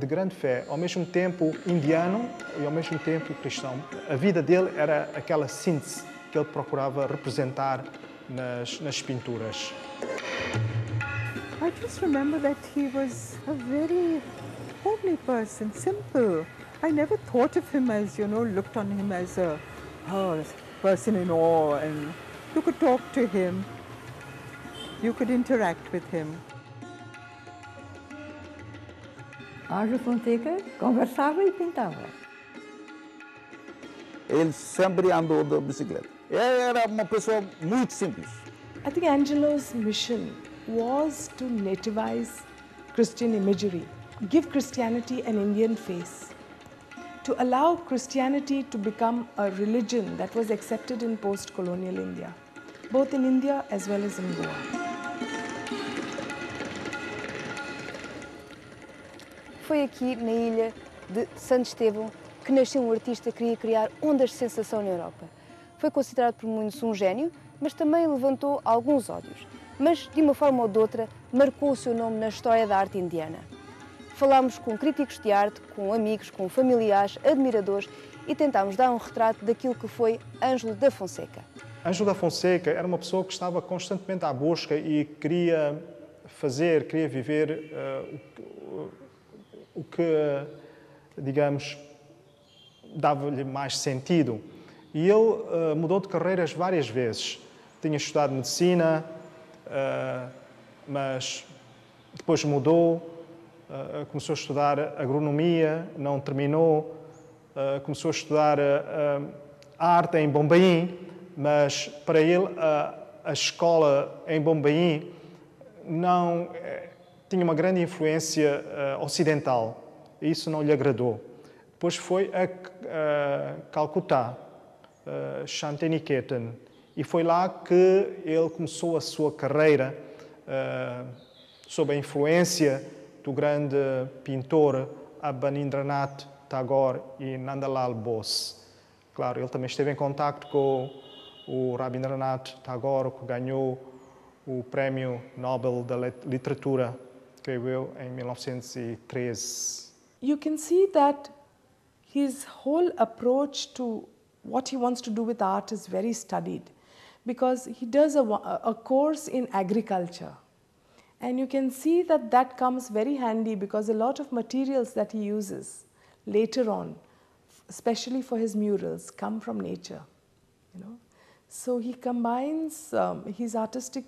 grande fé, ao mesmo tempo indiano e ao mesmo tempo cristão. A vida dele era aquela síntese que ele procurava representar nas pinturas. I just remember that he was a very homely person, simple. I never thought of him as, looked on him as a person in awe, and you could talk to him, you could interact with him. Ângelo Fonseca conversava e pintava. Ele sempre andou de bicicleta. Ele era uma pessoa muito simples. I think Angelo's mission was to nativize Christian imagery, give Christianity an Indian face, to allow Christianity to become a religion that was accepted in post-colonial India, both in India as well as in Goa. Foi aqui, na ilha de Santo Estevão, que nasceu um artista que queria criar ondas de sensação na Europa. Foi considerado por muitos um gênio, mas também levantou alguns ódios. Mas, de uma forma ou de outra, marcou o seu nome na história da arte indiana. Falámos com críticos de arte, com amigos, com familiares, admiradores e tentámos dar um retrato daquilo que foi Ângelo da Fonseca. Ângelo da Fonseca era uma pessoa que estava constantemente à busca e queria viver o que, digamos, dava-lhe mais sentido. E ele mudou de carreiras várias vezes. Tinha estudado medicina, mas depois mudou, começou a estudar agronomia, não terminou, começou a estudar arte em Bombaim, mas para ele a escola em Bombaim não tinha uma grande influência ocidental, e isso não lhe agradou. Depois foi a Calcutá, Shantiniketan, e foi lá que ele começou a sua carreira sob a influência do grande pintor Abanindranath Tagore e Nandalal Bose. Claro, ele também esteve em contacto com o Rabindranath Tagore, que ganhou o Prémio Nobel da Literatura, creio eu, em 1913. You can see that his whole approach to what he wants to do with art is very studied, because he does a course in agriculture. And you can see that that comes very handy, because a lot of materials that he uses later on, especially for his murals, come from nature. So he combines his artistic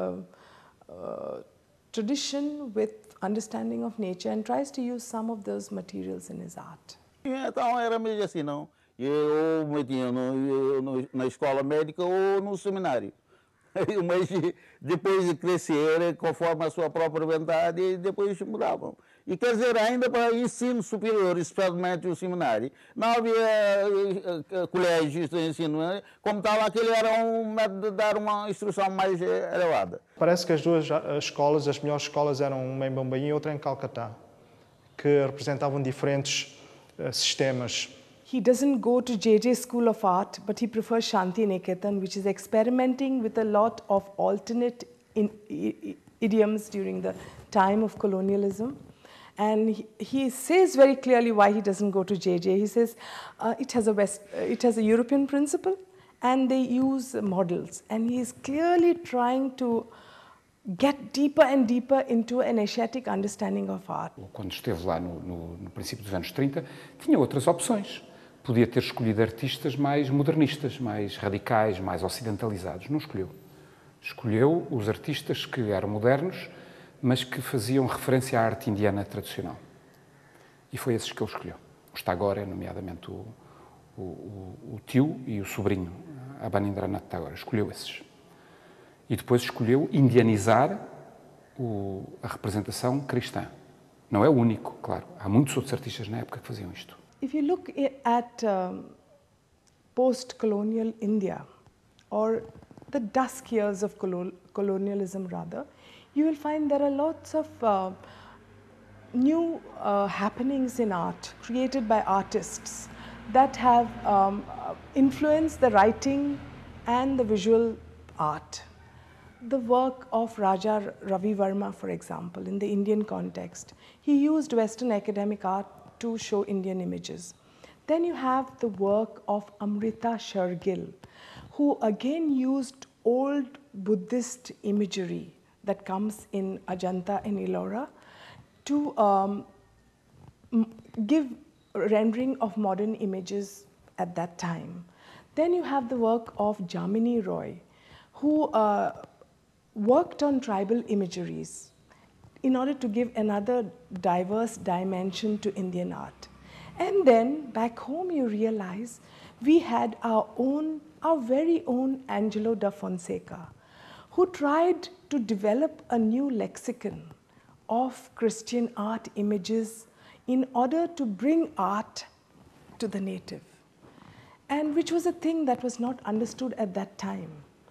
tradition with understanding of nature and tries to use some of those materials in his art. Então era meio assim, não? Eu metia na escola médica ou no seminário. Mas depois de crescer, conforme a sua própria vontade, depois mudavam. E quer dizer, ainda para ensino superior, especialmente o seminário, não havia colégios de ensino, como tal, aquele era um método de dar uma instrução mais elevada. Parece que as duas escolas, as melhores escolas, eram uma em Bombaim e outra em Calcutá, que representavam diferentes sistemas. He doesn't go to JJ School of Art, but he prefers Shantiniketan, which is experimenting with a lot of alternate idioms during the time of colonialism. And he says very clearly why he doesn't go to JJ. He says it has a European principle, and they use models. And he is clearly trying to get deeper and deeper into an Asiatic understanding of art. Quando esteve lá no princípio dos anos 30, tinha outras opções. Podia ter escolhido artistas mais modernistas, mais radicais, mais ocidentalizados. Não escolheu. Escolheu os artistas que eram modernos, mas que faziam referência à arte indiana tradicional. E foi esses que ele escolheu. O Tagore, nomeadamente o tio e o sobrinho, Abanindranath Tagore, escolheu esses. E depois escolheu indianizar a representação cristã. Não é o único, claro. Há muitos outros artistas na época que faziam isto. If you look at post-colonial India, or the dusk years of colonialism rather, you will find there are lots of new happenings in art created by artists that have influenced the writing and the visual art. the work of Raja Ravi Verma, for example, in the Indian context. He used Western academic art to show Indian images. Then you have the work of Amrita Shergill, who again used old Buddhist imagery that comes in Ajanta and Ellora to give rendering of modern images at that time. Then you have the work of Jamini Roy, who worked on tribal imageries in order to give another diverse dimension to Indian art. And then back home you realize we had our very own Angelo da Fonseca, who tried to develop a new lexicon of Christian art images in order to bring art to the native, and which was a thing that was not understood at that time,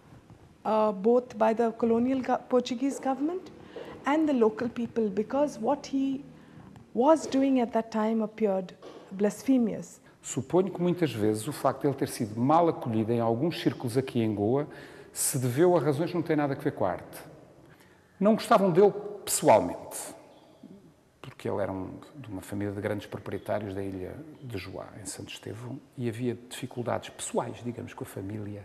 both by the colonial Portuguese government and the local people, because what he was doing at that time appeared blasphemous. Suponho que muitas vezes o facto de ele ter sido mal acolhido em alguns círculos aqui em Goa se deveu a razões que não têm nada a ver com a arte. Não gostavam dele pessoalmente, porque ele era de uma família de grandes proprietários da ilha de Joá, em Santo Estevão, e havia dificuldades pessoais, digamos, com a família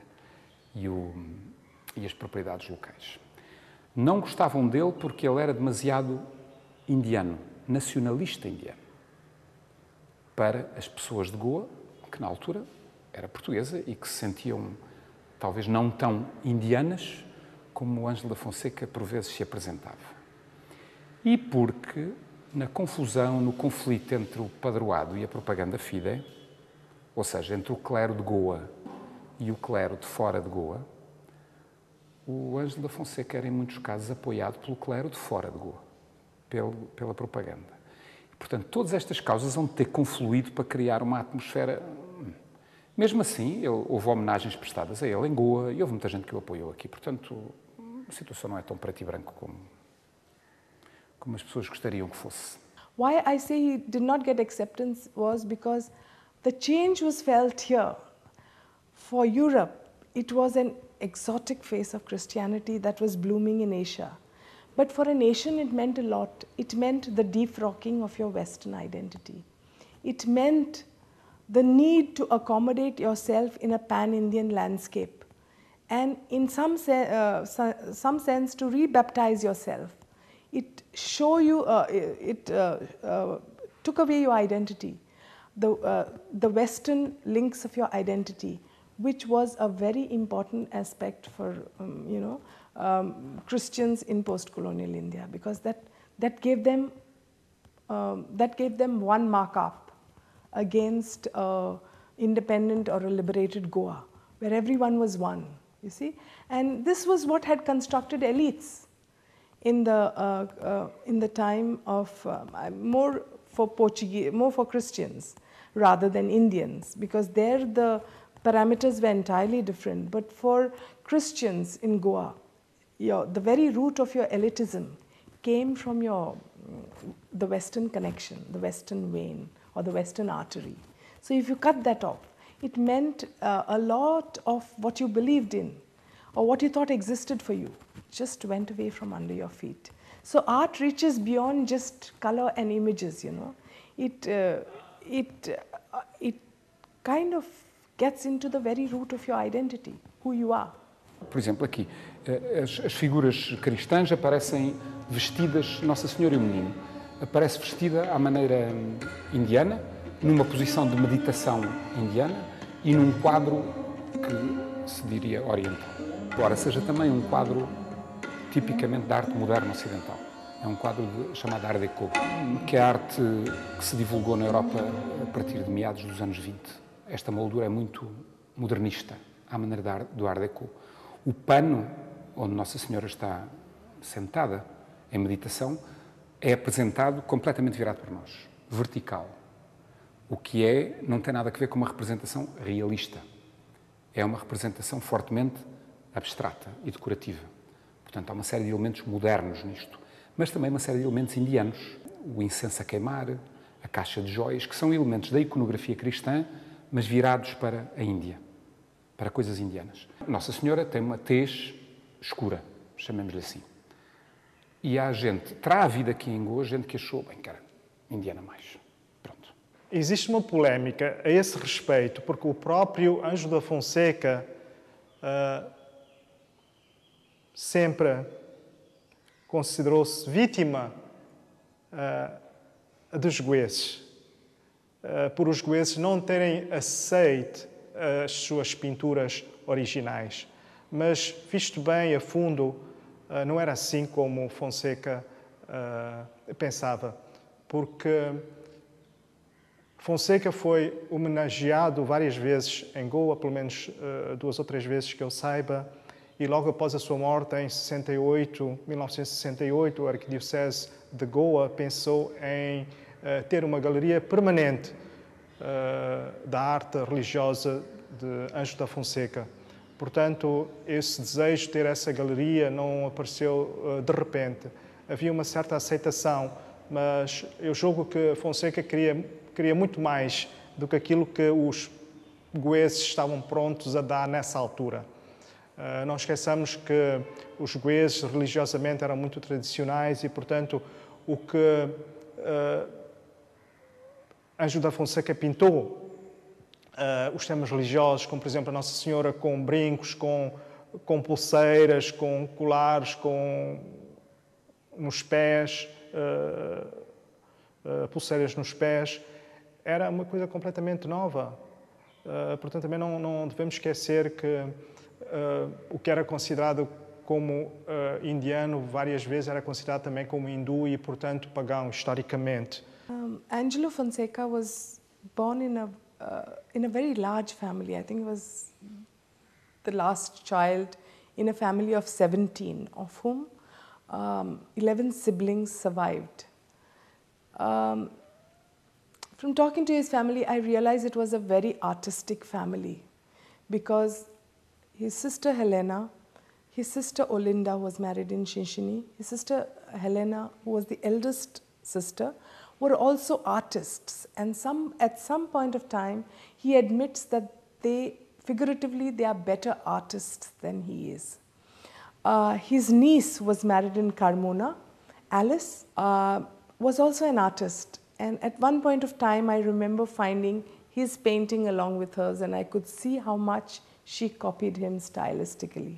e as propriedades locais. Não gostavam dele porque ele era demasiado indiano, nacionalista indiano, para as pessoas de Goa, que na altura era portuguesa e que se sentiam talvez não tão indianas como o Ângelo da Fonseca por vezes se apresentava. E porque na confusão, no conflito entre o padroado e a propaganda fide, ou seja, entre o clero de Goa e o clero de fora de Goa, o Ângelo da Fonseca era, em muitos casos, apoiado pelo clero de fora de Goa, pela propaganda. E, portanto, todas estas causas vão ter confluído para criar uma atmosfera. Mesmo assim, houve homenagens prestadas a ele em Goa e houve muita gente que o apoiou aqui. Portanto, a situação não é tão preto e branco como as pessoas gostariam que fosse. Why I say he did not get acceptance was because the change was felt here. For Europe, it was an exotic face of Christianity that was blooming in Asia. But for a nation, it meant a lot. It meant the defrocking of your Western identity. It meant the need to accommodate yourself in a pan-Indian landscape, and in some sense to rebaptize yourself. It took away your identity, the Western links of your identity, which was a very important aspect for Christians in post-colonial India, because that gave them one markup against independent or a liberated Goa, where everyone was one, you see. And this was what had constructed elites in the time of more for Christians rather than Indians, because there the parameters were entirely different. But for Christians in Goa, the very root of your elitism came from the Western connection, the Western vein, or the Western artery. So if you cut that off, it meant a lot of what you believed in or what you thought existed for you just went away from under your feet. So art reaches beyond just color and images, you know. It kind of gets into the very root of your identity, who you are. Por exemplo, aqui, as figuras cristãs aparecem vestidas, Nossa Senhora e o Menino, aparece vestida à maneira indiana, numa posição de meditação indiana e num quadro que se diria oriental. Embora seja também um quadro tipicamente da arte moderna ocidental. É um quadro chamado Art Deco, que é a arte que se divulgou na Europa a partir de meados dos anos 20. Esta moldura é muito modernista, à maneira do Art Deco. O pano onde Nossa Senhora está sentada em meditação é apresentado completamente virado para nós, vertical. O que não tem nada a ver com uma representação realista. É uma representação fortemente abstrata e decorativa. Portanto, há uma série de elementos modernos nisto, mas também uma série de elementos indianos. O incenso a queimar, a caixa de joias, que são elementos da iconografia cristã, mas virados para a Índia, para coisas indianas. Nossa Senhora tem uma tez escura, chamemos-lhe assim. E há gente, terá havido aqui em Goa, gente que achou, bem, cara, indiana mais. Pronto. Existe uma polémica a esse respeito, porque o próprio Ângelo da Fonseca sempre considerou-se vítima dos goeses, por os goeses não terem aceito as suas pinturas originais. Mas, visto bem a fundo, não era assim como Fonseca pensava, porque Fonseca foi homenageado várias vezes em Goa, pelo menos 2 ou 3 vezes que eu saiba, e logo após a sua morte, em 1968, a Arquidiocese de Goa pensou em ter uma galeria permanente da arte religiosa de Ângelo da Fonseca. Portanto, esse desejo de ter essa galeria não apareceu de repente. Havia uma certa aceitação, mas eu julgo que Fonseca queria muito mais do que aquilo que os goeses estavam prontos a dar nessa altura. Não esqueçamos que os goeses religiosamente eram muito tradicionais e, portanto, o que Ângelo da Fonseca pintou, os temas religiosos, como por exemplo a Nossa Senhora com brincos, com pulseiras, com colares, nos pés, pulseiras nos pés, era uma coisa completamente nova. Portanto, também não devemos esquecer que o que era considerado como indiano, várias vezes era considerado também como hindu e, portanto, pagão, historicamente. Angelo Fonseca was born in a very large family. I think he was the last child in a family of 17, of whom 11 siblings survived. From talking to his family, I realized it was a very artistic family because his sister Helena, his sister Olinda was married in Shinshini, his sister Helena, who was the eldest sister, were also artists, and at some point of time he admits that figuratively they are better artists than he is. His niece was married in Carmona. Alice was also an artist, and at one point of time I remember finding his painting along with hers, and I could see how much she copied him stylistically.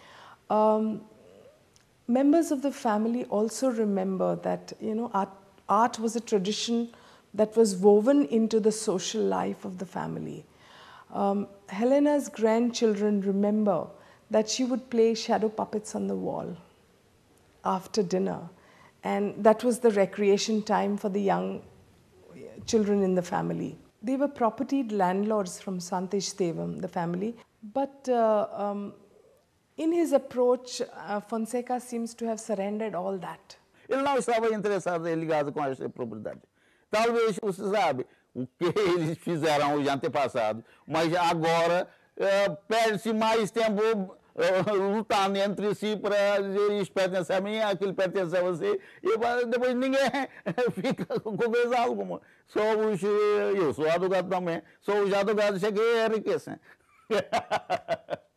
Members of the family also remember that art was a tradition that was woven into the social life of the family. Helena's grandchildren remember that she would play shadow puppets on the wall after dinner, and that was the recreation time for the young children in the family. They were propertied landlords from Santesh Devam, the family, but in his approach, Fonseca seems to have surrendered all that. Ele não estava interessado em ligado com as propriedades. Talvez você sabe o que eles fizeram os antepassados, mas agora perde-se mais tempo lutando entre si para dizer isso pertence a mim, aquilo pertence a você, e depois ninguém fica com coisa alguma. Eu sou advogado também, só os advogados que enriquecem.